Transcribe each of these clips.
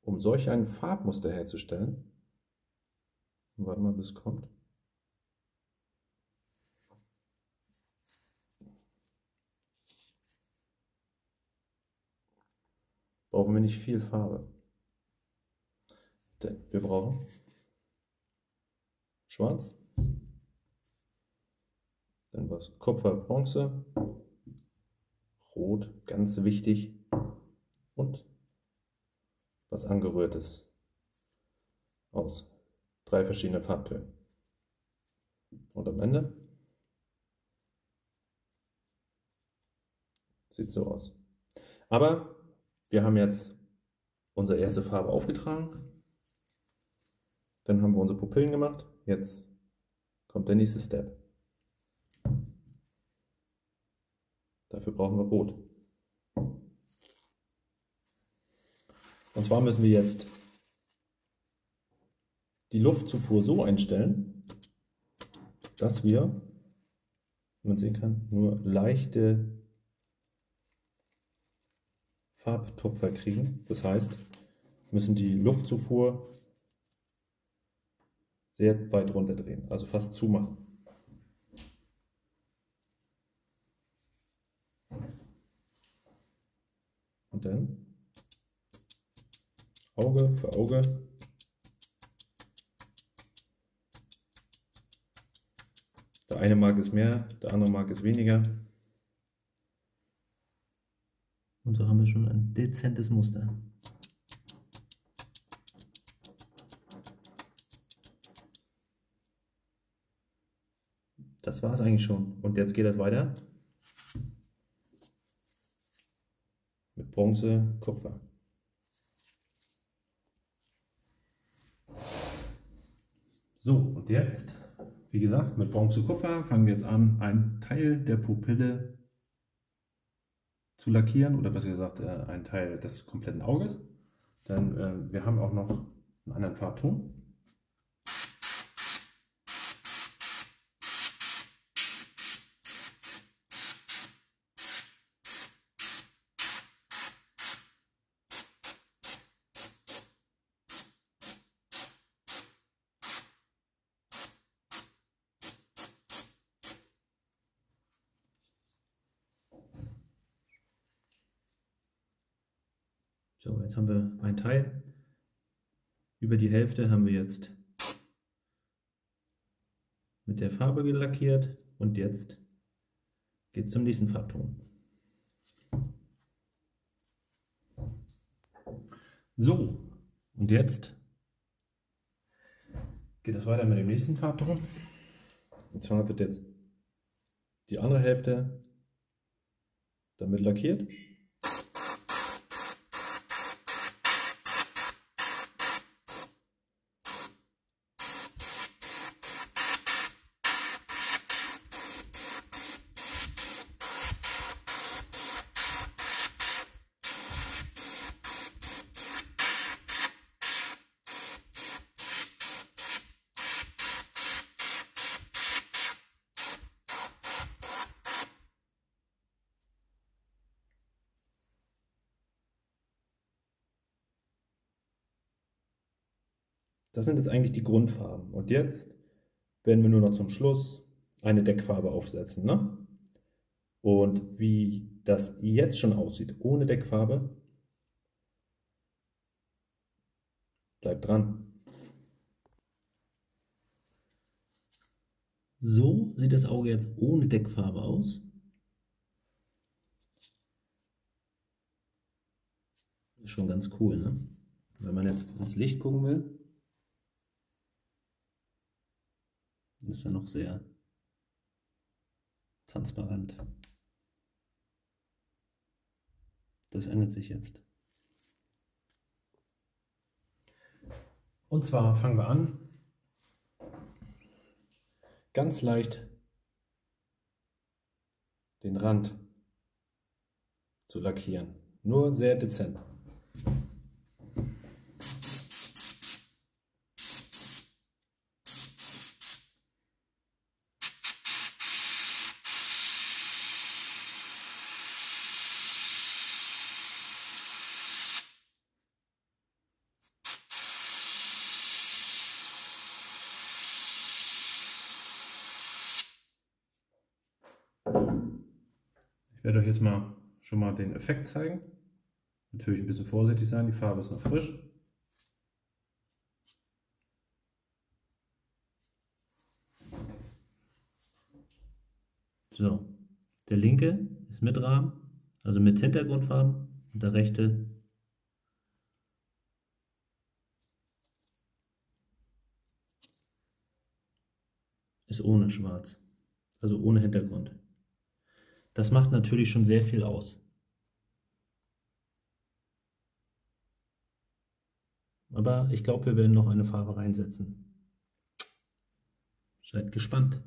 um solch ein Farbmuster herzustellen, warten wir mal, bis es kommt. Brauchen wir nicht viel Farbe. Denn wir brauchen Schwarz, dann was Kupfer, Bronze, Rot, ganz wichtig, und was Angerührtes aus 3 verschiedenen Farbtönen. Und am Ende sieht so aus. Aber wir haben jetzt unsere erste Farbe aufgetragen. Dann haben wir unsere Pupillen gemacht. Jetzt kommt der nächste Step. Dafür brauchen wir Rot. Und zwar müssen wir jetzt die Luftzufuhr so einstellen, dass wir, wie man sehen kann, nur leichte Farbtupfer kriegen. Das heißt, wir müssen die Luftzufuhr sehr weit runter drehen, also fast zumachen. Und dann Auge für Auge. Der eine mag es mehr, der andere mag es weniger. Und so haben wir schon ein dezentes Muster. Das war es eigentlich schon. Und jetzt geht es weiter mit Bronze, Kupfer. So, und jetzt, wie gesagt, mit Bronze, Kupfer fangen wir jetzt an, einen Teil der Pupille zu lackieren, oder besser gesagt einen Teil des kompletten Auges. Denn wir haben auch noch einen anderen Farbton. So, jetzt haben wir einen Teil. Über die Hälfte haben wir jetzt mit der Farbe gelackiert und jetzt geht es zum nächsten Farbton. So, und jetzt geht es weiter mit dem nächsten Farbton. Und zwar wird jetzt die andere Hälfte damit lackiert. Das sind jetzt eigentlich die Grundfarben. Und jetzt werden wir nur noch zum Schluss eine Deckfarbe aufsetzen. Ne? Und wie das jetzt schon aussieht, ohne Deckfarbe, bleibt dran. So sieht das Auge jetzt ohne Deckfarbe aus. Ist schon ganz cool, ne? Wenn man jetzt ins Licht gucken will, ist er noch sehr transparent. Das ändert sich jetzt. Und zwar fangen wir an, ganz leicht den Rand zu lackieren. Nur sehr dezent. Ich werde euch jetzt schon mal den Effekt zeigen. Natürlich ein bisschen vorsichtig sein, die Farbe ist noch frisch. So, der linke ist mit Rahmen, also mit Hintergrundfarben, und der rechte ist ohne Schwarz, also ohne Hintergrund. Das macht natürlich schon sehr viel aus. Aber ich glaube, wir werden noch eine Farbe reinsetzen. Seid gespannt.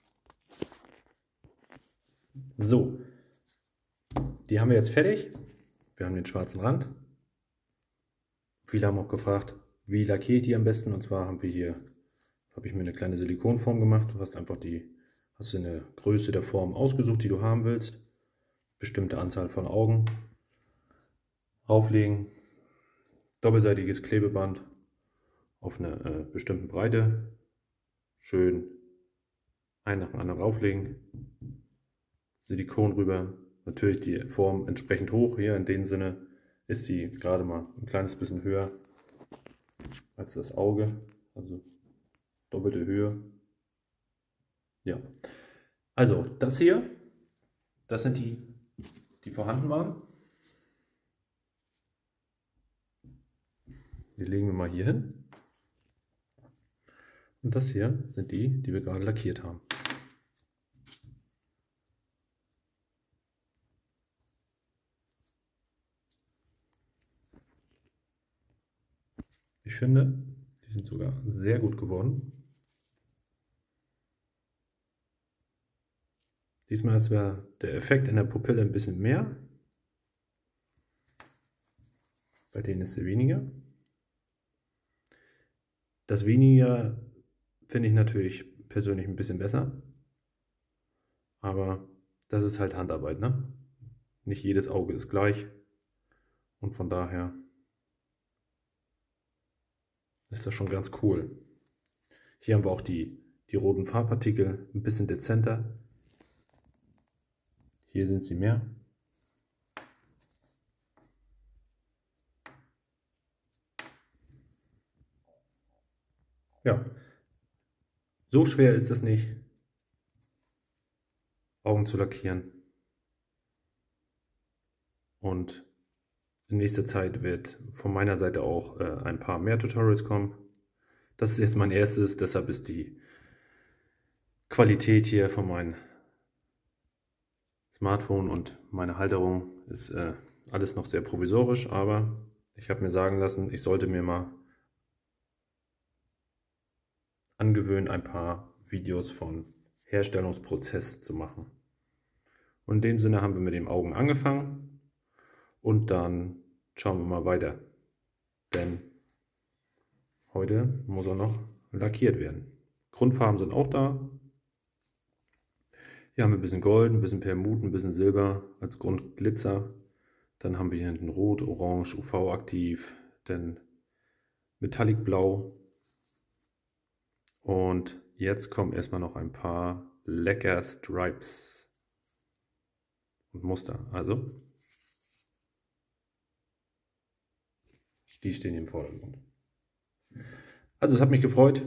So, die haben wir jetzt fertig. Wir haben den schwarzen Rand. Viele haben auch gefragt, wie lackiere ich die am besten. Und zwar habe ich mir eine kleine Silikonform gemacht. Du hast einfach hast du eine Größe der Form ausgesucht, die du haben willst. Bestimmte Anzahl von Augen. Rauflegen. Doppelseitiges Klebeband auf eine bestimmte Breite. Schön einen nach dem anderen rauflegen. Silikon rüber. Natürlich die Form entsprechend hoch. Hier in dem Sinne ist sie gerade mal ein kleines bisschen höher als das Auge. Also doppelte Höhe. Ja. Also das hier, das sind die vorhanden waren. Die legen wir mal hier hin. Und das hier sind die wir gerade lackiert haben. Ich finde, die sind sogar sehr gut geworden. Diesmal ist der Effekt in der Pupille ein bisschen mehr. Bei denen ist sie weniger. Das weniger finde ich natürlich persönlich ein bisschen besser. Aber das ist halt Handarbeit, ne? Nicht jedes Auge ist gleich. Und von daher ist das schon ganz cool. Hier haben wir auch die roten Farbpartikel ein bisschen dezenter. Hier sind sie mehr. Ja, so schwer ist es nicht, Augen zu lackieren. Und in nächster Zeit wird von meiner Seite auch ein paar mehr Tutorials kommen. Das ist jetzt mein erstes, deshalb ist die Qualität hier von meinem Smartphone und meine Halterung ist alles noch sehr provisorisch, aber ich habe mir sagen lassen, ich sollte mir mal angewöhnen, ein paar Videos von Herstellungsprozess zu machen. Und in dem Sinne haben wir mit den Augen angefangen und dann schauen wir mal weiter, denn heute muss er noch lackiert werden. Grundfarben sind auch da. Hier haben wir ein bisschen Gold, ein bisschen Perlmutt, ein bisschen Silber als Grundglitzer. Dann haben wir hier hinten Rot, Orange, UV-aktiv, dann Metallic Blau. Und jetzt kommen erstmal noch ein paar lecker Stripes und Muster. Also, die stehen hier im Vordergrund. Also, es hat mich gefreut.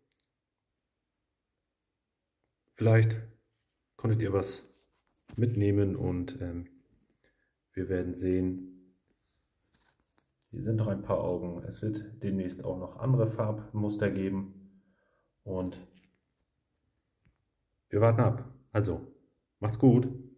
Vielleicht konntet ihr was mitnehmen und wir werden sehen. Hier sind noch ein paar Augen. Es wird demnächst auch noch andere Farbmuster geben. Und wir warten ab. Also, macht's gut.